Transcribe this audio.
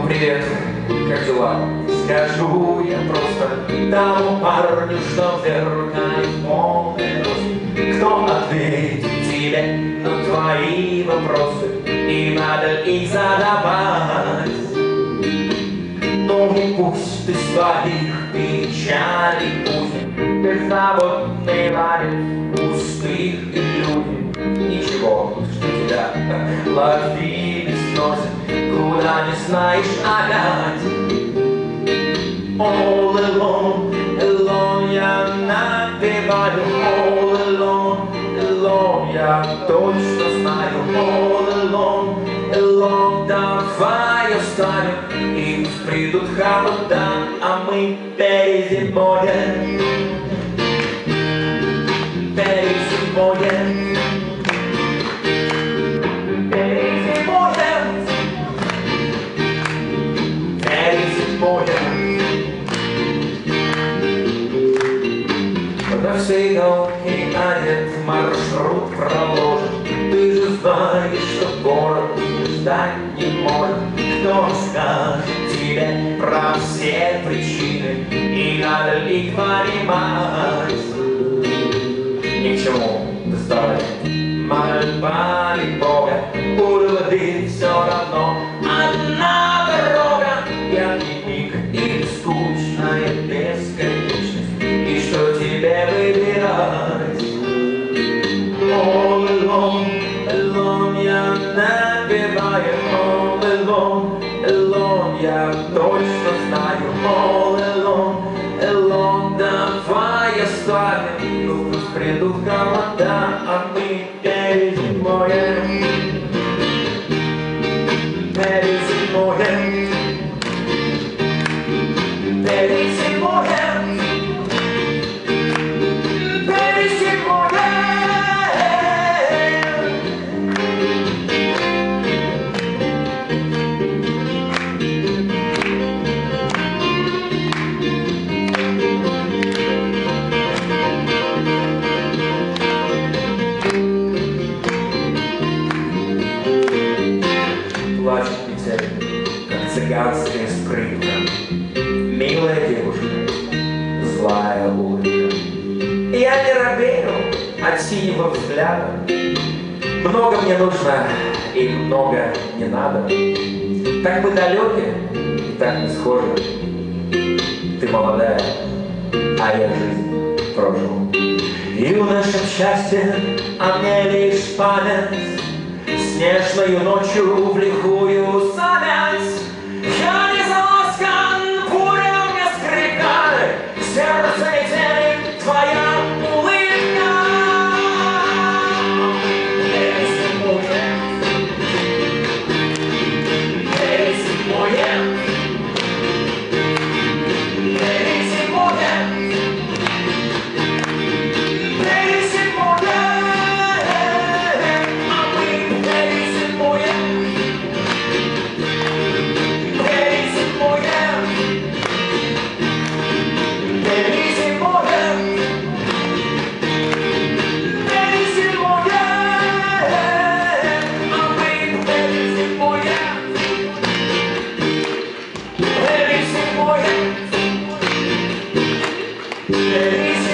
Привет, как дела? Скажу я просто тому парню, что в зеркале полный рост. Кто ответит тебе на твои вопросы, и надо их задавать. Ну и пусть ты своих печалей пусть беззаботный варит пустых иллюзий. Ничего, что тебя ловили сносит, куда не знаешь опять. All alone, alone я напеваю. All alone, alone я точно знаю. All alone, alone давай оставим. И придут холода, а мы перезимуем. Перезимуем. Когда все долги один маршрут проложен, ты же знаешь, что город ждать не может. Кто скажет тебе про все причины, и надо ли их понимать? Ни к чему доставать мольбами Бога, буду воды все равно одна дорога. Яркий миг и скучная бесконечность, и что тебе выбирать? All alone, alone я напеваю. All alone, alone я точно знаю. All alone, alone давай оставим. Ну пусть придут холода, а мы перезимуем. Перезимуем. Перезимуем. Плачет метель, как цыганская скрипка. Милая девушка, злая улыбка. Я не робею от синего взгляда. Много мне нужно и много не надо. Так мы далеки и так не схожи. Ты молодая, а я жизнь прожил. И в нашем счастье, а мне лишь память. Снежною ночью в лихую завязь. Я не заласкан, буря мне скрипкали, сердце метели твоя улыбка. Перезимуем. Перезимуем. Перезимуем. Перезимуем.